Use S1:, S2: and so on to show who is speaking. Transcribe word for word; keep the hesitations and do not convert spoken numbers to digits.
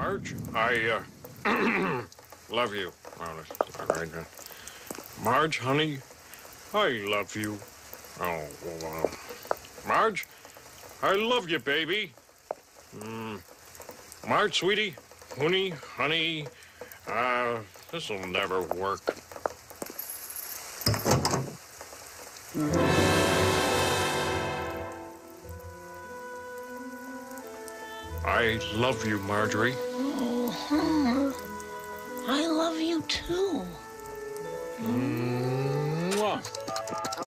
S1: Marge, I, uh, love you. Oh, that's not right. Marge, honey, I love you. Oh, well, Marge, I love you, baby. Mm. Marge, sweetie, honey, honey, uh, this'll never work. I love you, Marjorie.
S2: Oh, huh. I love you too.
S1: Mm.